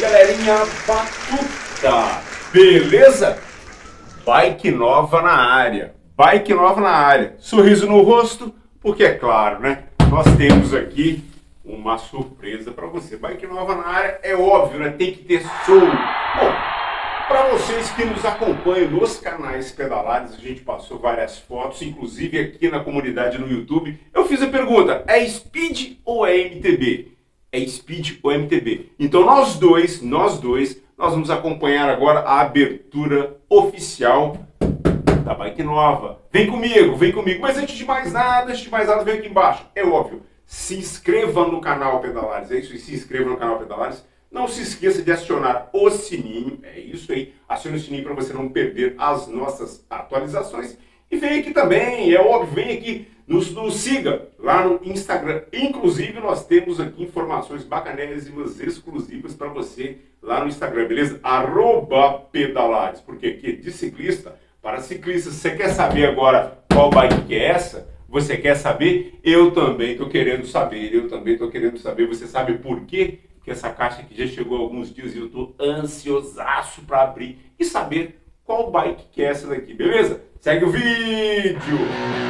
galerinha batuta, beleza? Bike nova na área, bike nova na área, sorriso no rosto, porque é claro, né? Nós temos aqui uma surpresa para você. Bike nova na área, é óbvio, né? Tem que ter som. Bom, para vocês que nos acompanham nos canais pedalares, a gente passou várias fotos, inclusive aqui na comunidade no YouTube. Eu fiz a pergunta, é Speed ou é MTB? É Speed ou MTB? Então nós dois, nós vamos acompanhar agora a abertura oficial da bike nova. Vem comigo, vem comigo. Mas antes de mais nada, vem aqui embaixo. É óbvio, se inscreva no canal Pedalares. É isso aí, se inscreva no canal Pedalares. Não se esqueça de acionar o sininho. É isso aí, acione o sininho para você não perder as nossas atualizações. E vem aqui também, é óbvio, vem aqui, nos siga lá no Instagram. Inclusive, nós temos aqui informações bacanésimas, exclusivas para você lá no Instagram, beleza? @pedalares, porque aqui é de ciclista para ciclista. Você quer saber agora qual bike que é essa? Você quer saber? Eu também estou querendo saber, Você sabe por quê? Que essa caixa aqui já chegou há alguns dias e eu estou ansiosaço para abrir e saber qual bike que é essa daqui, beleza? Segue o vídeo!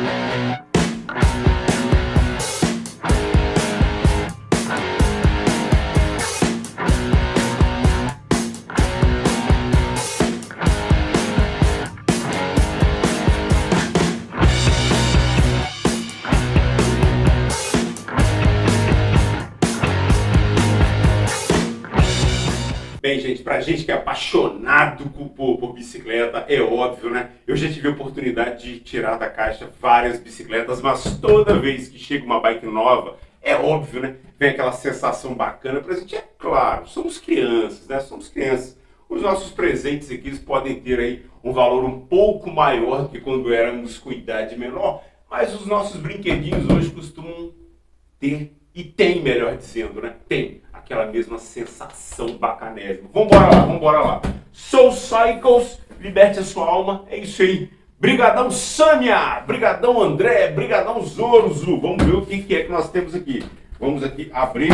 Bem, gente, pra gente que é apaixonado por bicicleta, é óbvio, né? Eu já tive a oportunidade de tirar da caixa várias bicicletas, mas toda vez que chega uma bike nova, é óbvio, né? Vem aquela sensação bacana pra gente. É claro, somos crianças, né? Somos crianças. Os nossos presentes aqui eles podem ter aí um valor um pouco maior do que quando éramos com idade menor, mas os nossos brinquedinhos hoje costumam ter, e tem, melhor dizendo, né? Tem aquela mesma sensação bacanésima. Vambora lá. Soul Cycles, liberte a sua alma, é isso aí. Brigadão Sâmia, brigadão André, brigadão Zorzo. Vamos ver o que é que nós temos aqui. Vamos aqui abrir.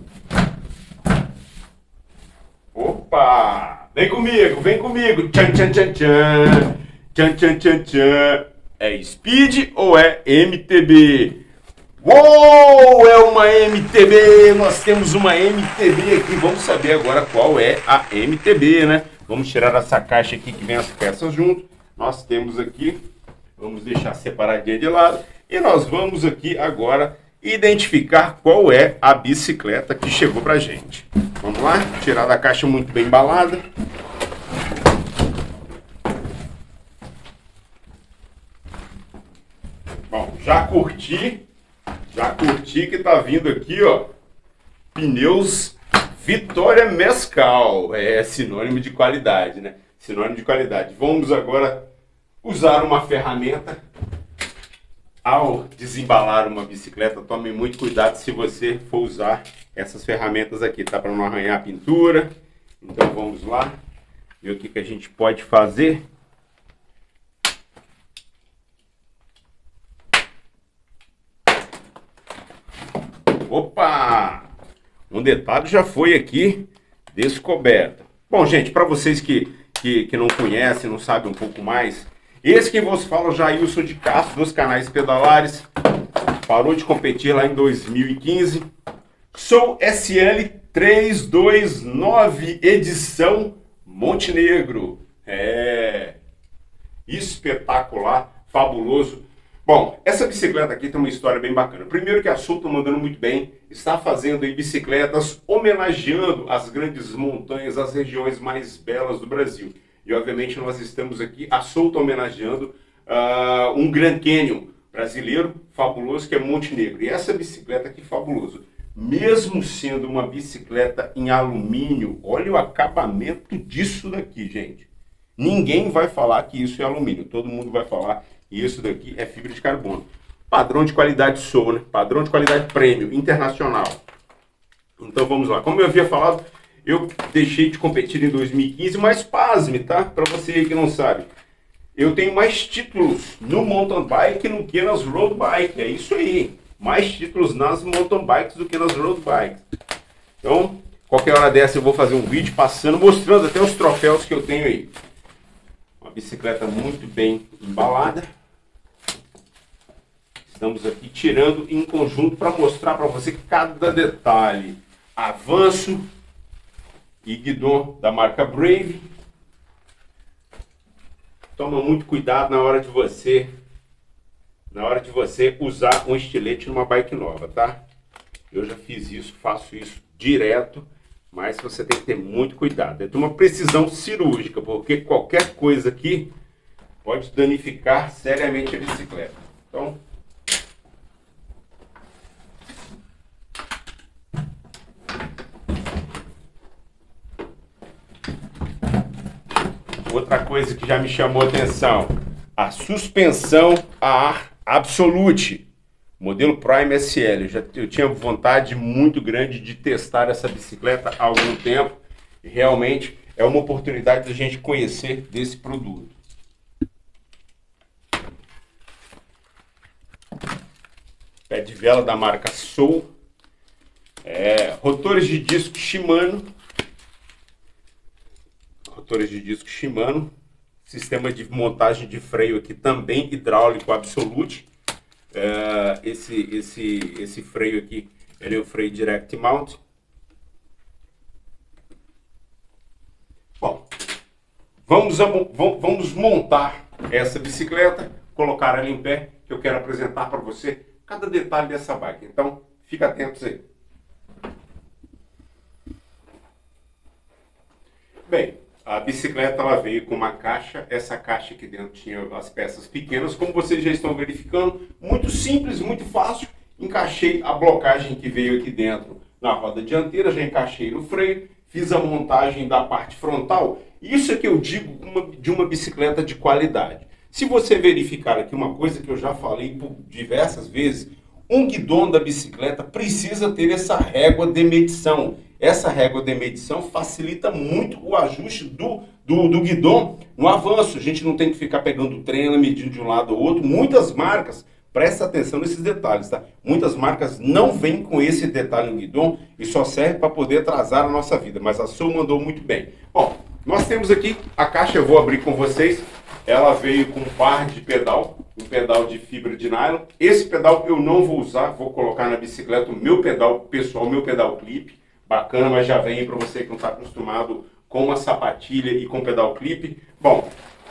Opa! Vem comigo. Tchan, tchan, tchan, tchan. Tchan, tchan, tchan, tchan. É Speed ou é MTB? Uou, é uma MTB, nós temos uma MTB aqui, vamos saber agora qual é a MTB, né? Vamos tirar essa caixa aqui que vem as peças junto, nós temos aqui, vamos deixar separadinha de lado, e nós vamos aqui agora identificar qual é a bicicleta que chegou pra gente. Vamos lá, tirar da caixa muito bem embalada. Bom, já curti que tá vindo aqui, ó, pneus Vitória Mescal, é sinônimo de qualidade, né? Sinônimo de qualidade. Vamos agora usar uma ferramenta. Ao desembalar uma bicicleta, tome muito cuidado se você for usar essas ferramentas aqui, tá? Para não arranhar a pintura. Então vamos lá, ver o que a gente pode fazer. Opa! Um detalhe já foi aqui descoberto. Bom, gente, para vocês que não conhecem, não sabem um pouco mais, esse que vos fala, Jailson de Castro, dos canais Pedalares, parou de competir lá em 2015. Sou SL 329, edição Montenegro. É espetacular, fabuloso. Bom, essa bicicleta aqui tem uma história bem bacana. Primeiro que a Soul está mandando muito bem, está fazendo aí bicicletas homenageando as grandes montanhas, as regiões mais belas do Brasil. E obviamente nós estamos aqui, a Soul está homenageando um Grand Canyon brasileiro fabuloso que é Montenegro. E essa bicicleta aqui fabuloso, mesmo sendo uma bicicleta em alumínio, olha o acabamento disso daqui, gente. Ninguém vai falar que isso é alumínio, todo mundo vai falar que isso daqui é fibra de carbono. Padrão de qualidade Soul, né? Padrão de qualidade premium, internacional. Então vamos lá. Como eu havia falado, eu deixei de competir em 2015, mas pasme, tá? Para você aí que não sabe. Eu tenho mais títulos no mountain bike do que nas road bike. É isso aí. Mais títulos nas mountain bikes do que nas road bikes. Então, Qualquer hora dessa eu vou fazer um vídeo passando, mostrando até os troféus que eu tenho aí. Uma bicicleta muito bem embalada. Estamos aqui tirando em conjunto para mostrar para você cada detalhe. Avanço e guidon da marca Brave. Toma muito cuidado na hora de você usar um estilete numa bike nova, tá? Eu já fiz isso, faço isso direto, mas você tem que ter muito cuidado. É de uma precisão cirúrgica, porque qualquer coisa aqui pode danificar seriamente a bicicleta. Então, outra coisa que já me chamou a atenção, a suspensão a ar Absolute, modelo Prime SL. Eu tinha vontade muito grande de testar essa bicicleta há algum tempo e realmente é uma oportunidade da gente conhecer desse produto. Pé de vela da marca Soul, rotores de disco Shimano. Rotores de disco Shimano, sistema de montagem de freio aqui também hidráulico Absolute. Esse freio aqui, ele é o freio Direct Mount. Bom, vamos montar essa bicicleta, colocar ela em pé, que eu quero apresentar para você cada detalhe dessa bike. Então, fica atentos aí. Bem, a bicicleta ela veio com uma caixa, essa caixa aqui dentro tinha as peças pequenas, como vocês já estão verificando, muito simples, muito fácil. Encaixei a blocagem que veio aqui dentro na roda dianteira, já encaixei no freio, fiz a montagem da parte frontal. Isso é que eu digo de uma bicicleta de qualidade. Se você verificar aqui uma coisa que eu já falei por diversas vezes, um guidão da bicicleta precisa ter essa régua de medição. Essa régua de medição facilita muito o ajuste do guidão no avanço. A gente não tem que ficar pegando o trem, medindo de um lado ou outro. Muitas marcas, presta atenção nesses detalhes, tá? Muitas marcas não vêm com esse detalhe no guidão e só serve para poder atrasar a nossa vida. Mas a Soul mandou muito bem. Bom, nós temos aqui a caixa, eu vou abrir com vocês. Ela veio com um par de pedal, um pedal de fibra de nylon. Esse pedal eu não vou usar, vou colocar na bicicleta o meu pedal pessoal, meu pedal clipe. Bacana, mas já vem para você que não está acostumado com uma sapatilha e com pedal clipe. Bom,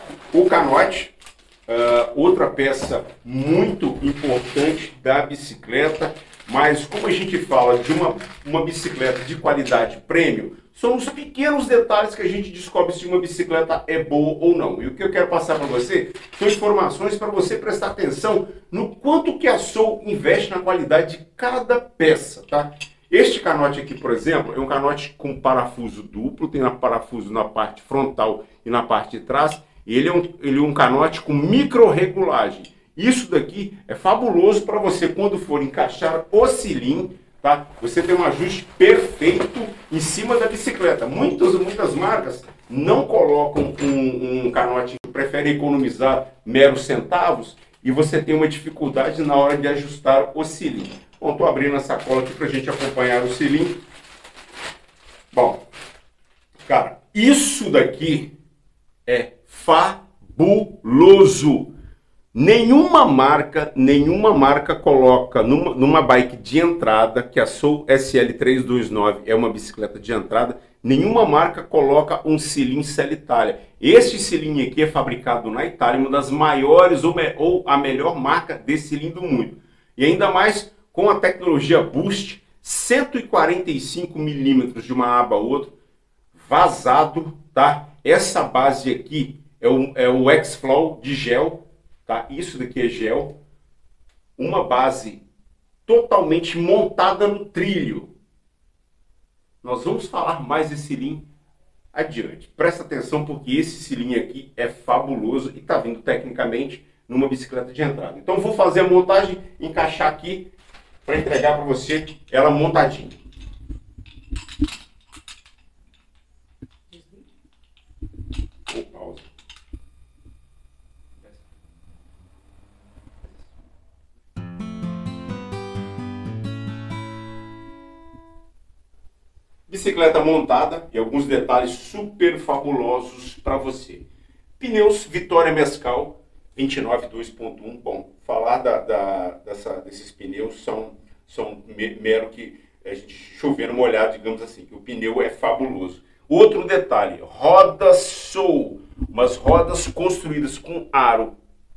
o canote, outra peça muito importante da bicicleta, mas como a gente fala de uma bicicleta de qualidade premium, são os pequenos detalhes que a gente descobre se uma bicicleta é boa ou não. E o que eu quero passar para você são informações para você prestar atenção no quanto que a Soul investe na qualidade de cada peça, tá? Este canote aqui, por exemplo, é um canote com parafuso duplo, tem parafuso na parte frontal e na parte de trás, e ele é um canote com micro-regulagem. Isso daqui é fabuloso para você, quando for encaixar o cilindro, tá? Você tem um ajuste perfeito em cima da bicicleta. Muitas marcas não colocam um canote, preferem economizar meros centavos, e você tem uma dificuldade na hora de ajustar o cilindro. Bom, estou abrindo a sacola aqui para a gente acompanhar o cilindro. Bom, cara, isso daqui é fabuloso. Nenhuma marca coloca numa bike de entrada, que a Soul SL329 é uma bicicleta de entrada, nenhuma marca coloca um cilindro Celitália. Este cilindro aqui é fabricado na Itália, uma das maiores ou a melhor marca desse cilindro do mundo. E ainda mais com a tecnologia Boost, 145 milímetros de uma aba a outra, vazado, tá? Essa base aqui é o X-Flow de gel, tá? Isso daqui é gel, uma base totalmente montada no trilho. Nós vamos falar mais desse cilindro adiante. Presta atenção porque esse cilindro aqui é fabuloso e está vindo tecnicamente numa bicicleta de entrada. Então vou fazer a montagem, encaixar aqui para entregar para você ela montadinha. Pausa. Bicicleta montada e alguns detalhes super fabulosos para você. Pneus Vitória Mescal 29 2.1. Bom, falar desses pneus são mero que a gente chovendo molhado, digamos assim, que o pneu é fabuloso. Outro detalhe, rodas Soul, umas rodas construídas com aro,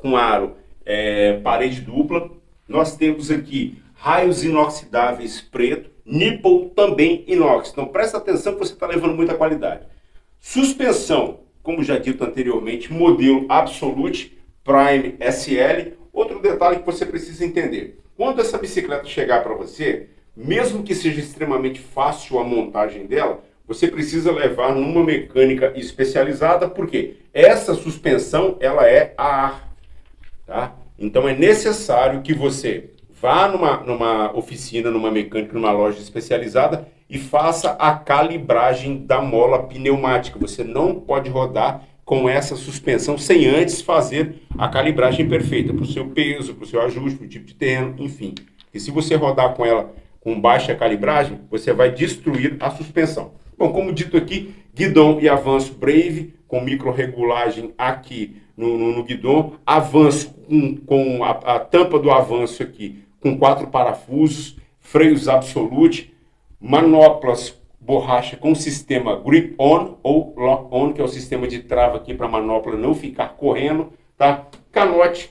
parede dupla. Nós temos aqui raios inoxidáveis preto, nipple também inox. Então presta atenção que você está levando muita qualidade. Suspensão, como já dito anteriormente, modelo Absolute Prime SL. Outro detalhe que você precisa entender. Quando essa bicicleta chegar para você, mesmo que seja extremamente fácil a montagem dela, você precisa levar numa mecânica especializada, porque essa suspensão ela é a ar. Tá? Então é necessário que você vá numa oficina, numa mecânica, numa loja especializada e faça a calibragem da mola pneumática. Você não pode rodar com essa suspensão sem antes fazer a calibragem perfeita para o seu peso, para o seu ajuste, para o tipo de terreno, enfim. E se você rodar com ela com baixa calibragem, você vai destruir a suspensão. Bom, como dito aqui, guidão e avanço Brave, com micro-regulagem aqui no guidão, avanço com a tampa do avanço aqui, com 4 parafusos, freios Absolute, manoplas borracha com sistema Grip On ou Lock On, que é o sistema de trava aqui para a manopla não ficar correndo, tá? Canote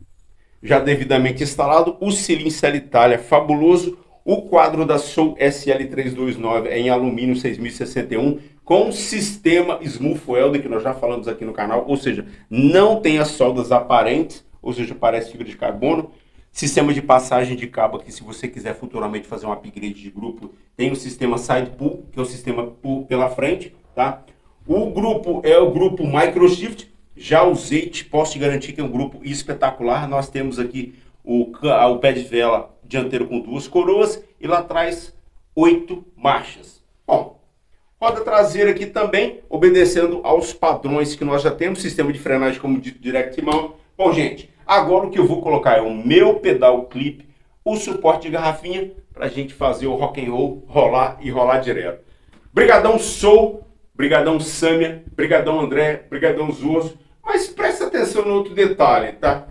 já devidamente instalado, o Cilincel Itália fabuloso, o quadro da Soul SL329 é em alumínio 6061 com sistema Smooth Weld, que nós já falamos aqui no canal, ou seja, não tem as soldas aparentes, ou seja, parece fibra de carbono. Sistema de passagem de cabo aqui, se você quiser futuramente fazer um upgrade de grupo, tem o sistema Side Pull, que é o sistema pull pela frente, tá? O grupo é o grupo Microshift, já usei, posso te garantir que é um grupo espetacular. Nós temos aqui o pé de vela dianteiro com 2 coroas e lá atrás 8 marchas. Bom, roda traseira aqui também, obedecendo aos padrões que nós já temos, sistema de frenagem como dito Direct Mount. Bom, gente, agora o que eu vou colocar é o meu pedal clip, o suporte de garrafinha, para a gente fazer o rock and roll, rolar e rolar direto. Brigadão Soul, brigadão Sâmia, brigadão André, brigadão Zoso. Mas presta atenção no outro detalhe, tá?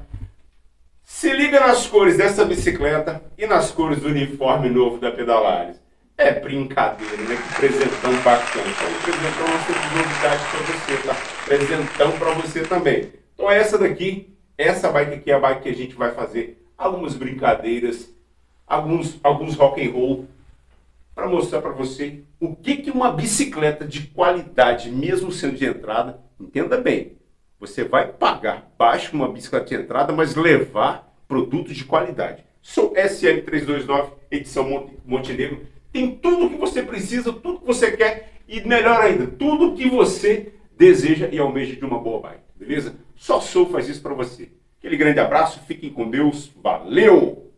Se liga nas cores dessa bicicleta e nas cores do uniforme novo da Pedalares. É brincadeira, né? Que presentão bacana. Então, presentão é uma simples novidade para você, tá? Presentão para você também. Então essa bike aqui é a bike que a gente vai fazer algumas brincadeiras, alguns rock and roll, para mostrar para você o que uma bicicleta de qualidade, mesmo sendo de entrada, entenda bem, você vai pagar baixo uma bicicleta de entrada, mas levar produtos de qualidade. Sou SL329, edição Montenegro, tem tudo o que você precisa, tudo que você quer e melhor ainda, tudo que você deseja e almeja de uma boa bike, beleza? Só Soul faz isso para você. Aquele grande abraço, fiquem com Deus, valeu!